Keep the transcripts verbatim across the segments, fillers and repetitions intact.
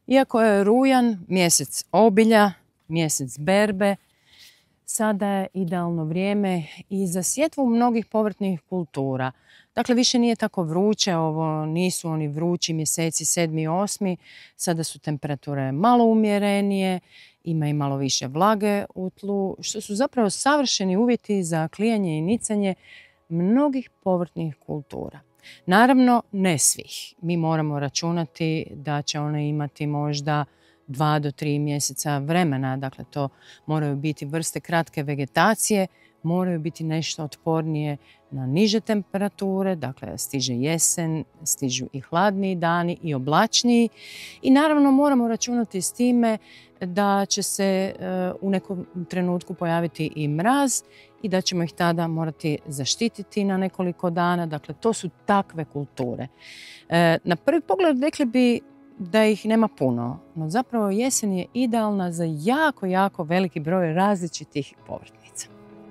Iako je rujan mjesec obilja, mjesec berbe, sada je idealno vrijeme i za sjetvu mnogih povrtnih kultura. Dakle, više nije tako vruće, ovo nisu oni vrući mjeseci sedmi i osmi, sada su temperature malo umjerenije, ima i malo više vlage u tlu, što su zapravo savršeni uvjeti za klijanje i nicanje mnogih povrtnih kultura. Naravno, ne svih. Mi moramo računati da će one imati možda dva do tri mjeseca vremena. Dakle, to moraju biti vrste kratke vegetacije, moraju biti nešto otpornije na niže temperature, dakle stiže jesen, stižu i hladniji dani i oblačniji. I naravno moramo računati s time da će se u nekom trenutku pojaviti i mraz i da ćemo ih tada morati zaštititi na nekoliko dana. Dakle, to su takve kulture. Na prvi pogled rekli bi da ih nema puno, no zapravo jesen je idealna za jako, jako veliki broj različitih povrtnica.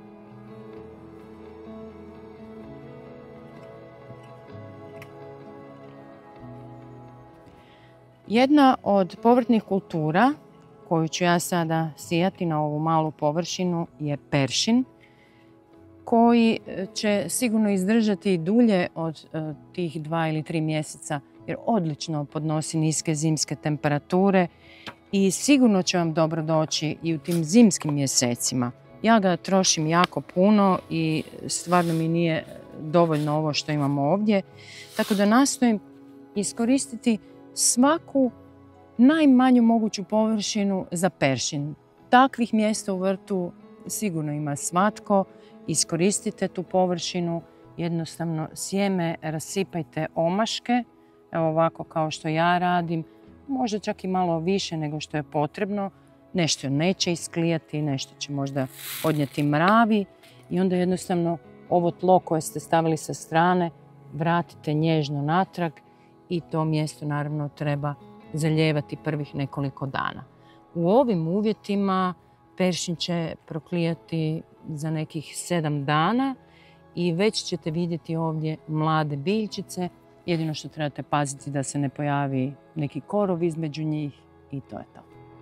Jedna od povrtnih kultura koju ću ja sada sijati na ovu malu površinu je peršin, koji će sigurno izdržati dulje od uh, tih dva ili tri mjeseca, jer odlično podnosi niske zimske temperature i sigurno će vam dobro doći i u tim zimskim mjesecima. Ja ga trošim jako puno i stvarno mi nije dovoljno ovo što imamo ovdje, tako da nastojim iskoristiti svaku najmanju moguću površinu za peršin. Takvih mjesta u vrtu sigurno ima svatko. Iskoristite tu površinu, jednostavno sjeme rasipajte omaške, evo ovako kao što ja radim, možda čak i malo više nego što je potrebno. Nešto neće isklijati, nešto će možda odnijeti mravi i onda jednostavno ovo tlo koje ste stavili sa strane vratite nježno natrag i to mjesto naravno treba zalijevati prvih nekoliko dana. U ovim uvjetima peršin će proklijati za nekih sedam dana i već ćete vidjeti ovdje mlade biljčice. Jedino što trebate paziti da se ne pojavi neki korov između njih i to je to.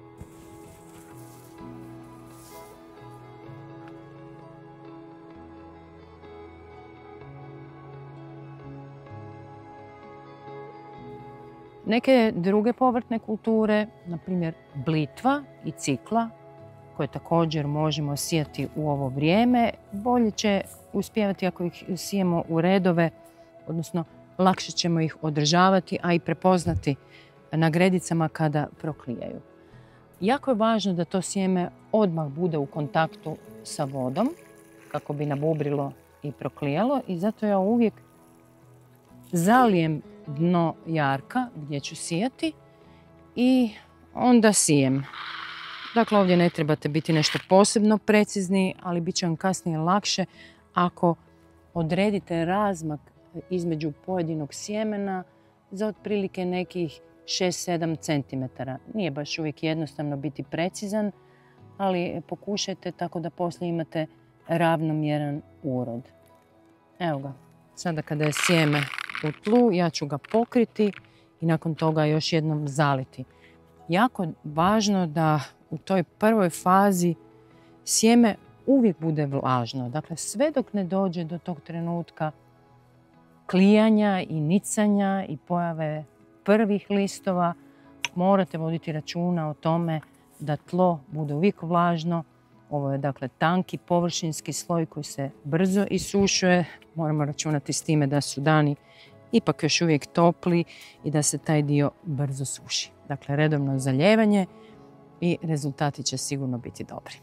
Neke druge povrtne kulture, na primjer blitva i cikla, koje također možemo sijati u ovo vrijeme, bolje će uspijevati ako ih sijemo u redove, odnosno lakše ćemo ih održavati, a i prepoznati na gredicama kada proklijaju. Jako je važno da to sjeme odmah bude u kontaktu sa vodom, kako bi nabubrilo i proklijalo, i zato ja uvijek zalijem dno jarka gdje ću sijati i onda sijem. Dakle, ovdje ne trebate biti nešto posebno precizni, ali bit će vam kasnije lakše ako odredite razmak između pojedinog sjemena za otprilike nekih šest do sedam centimetara. Nije baš uvijek jednostavno biti precizan, ali pokušajte tako da poslije imate ravnomjeran urod. Evo ga, sada kada je sjeme u tlu, ja ću ga pokriti i nakon toga još jednom zaliti. Jako je važno da u toj prvoj fazi sjeme uvijek bude vlažno. Dakle, sve dok ne dođe do tog trenutka klijanja i nicanja i pojave prvih listova, morate voditi računa o tome da tlo bude uvijek vlažno. Ovo je dakle tanki površinski sloj koji se brzo isušuje. Moramo računati s time da su dani ipak još uvijek topli i da se taj dio brzo suši. Dakle, redovno zalijevanje i rezultati će sigurno biti dobri.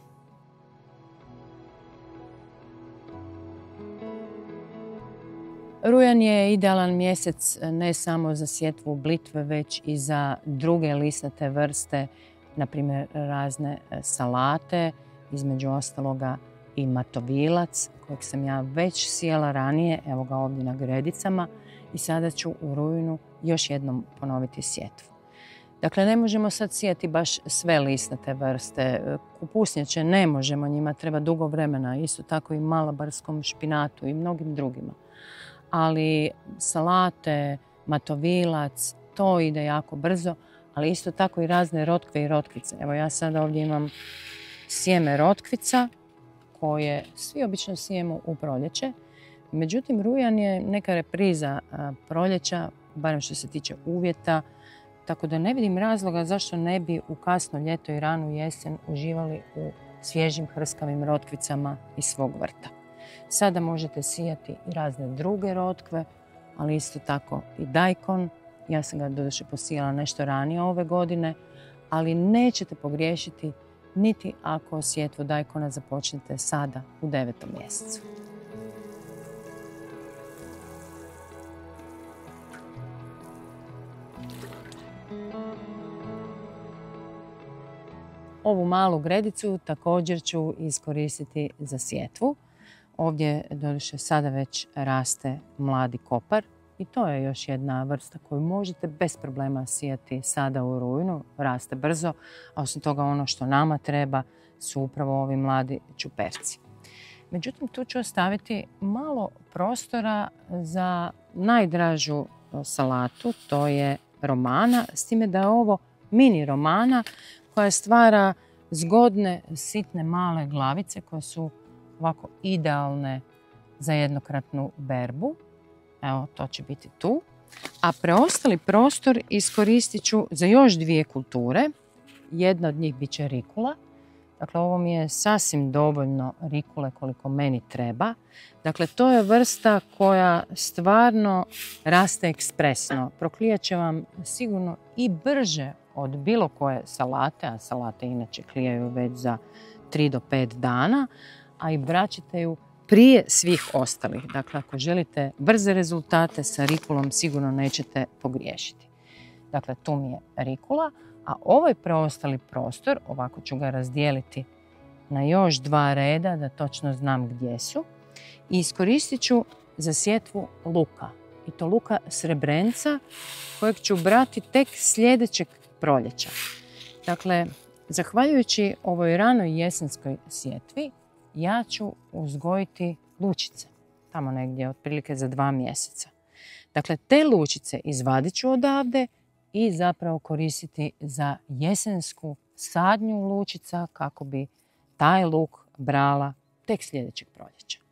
Rujan je idealan mjesec ne samo za sjetvu blitve, već i za druge lisnate vrste, na primjer razne salate, između ostaloga i matovilac, kojeg sam ja već sijela ranije, evo ga ovdje na gredicama, i sada ću u rujnu još jednom ponoviti sjetvu. Dakle, ne možemo sad sijati baš sve lisnate vrste. Kupusnjače ne možemo, njima treba dugo vremena, isto tako i malabarskom špinatu i mnogim drugima. Ali salate, matovilac, to ide jako brzo, ali isto tako i razne rotkve i rotkvice. Evo ja sada ovdje imam sjeme rotkvica koje svi obično sijemo u proljeće. Međutim, rujan je neka repriza proljeća, barem što se tiče uvjeta, tako da ne vidim razloga zašto ne bi u kasno ljeto i ranu jesen uživali u svježim hrskavim rotkvicama iz svog vrta. Sada možete sijati i razne druge rotkve, ali isto tako i dajkon. Ja sam ga doduše posijala nešto ranije ove godine, ali nećete pogriješiti niti ako sjetvu dajkona započnete sada u devetom mjesecu. Ovu malu gredicu također ću iskoristiti za sjetvu. Ovdje doduše sada već raste mladi kopar i to je još jedna vrsta koju možete bez problema sijati sada u rujnu, raste brzo, a osim toga ono što nama treba su upravo ovi mladi čuperci. Međutim, tu ću ostaviti malo prostora za najdražu salatu, to je romana, s time da je ovo mini romana koja stvara zgodne, sitne, male glavice koje su ovako idealne za jednokratnu berbu. Evo, to će biti tu. A preostali prostor iskoristit ću za još dvije kulture. Jedna od njih bit će rikula. Dakle, ovo mi je sasvim dovoljno rikule koliko meni treba. Dakle, to je vrsta koja stvarno raste ekspresno. Proklijat će vam sigurno i brže od bilo koje salate, a salate inače klijaju već za tri do pet dana, a i vraćate ju prije svih ostalih. Dakle, ako želite brze rezultate sa rikulom, sigurno nećete pogriješiti. Dakle, tu mi je rikula, a ovaj preostali prostor, ovako ću ga razdijeliti na još dva reda da točno znam gdje su, i iskoristit ću za sjetvu luka. I to luka srebrenca kojeg ću brati tek sljedećeg proljeća. Dakle, zahvaljujući ovoj ranoj jesenskoj sjetvi, ja ću uzgojiti lučice, tamo negdje otprilike za dva mjeseca. Dakle, te lučice izvadit ću odavde i zapravo koristiti za jesensku sadnju lučica kako bi taj luk brala tek sljedećeg proljeća.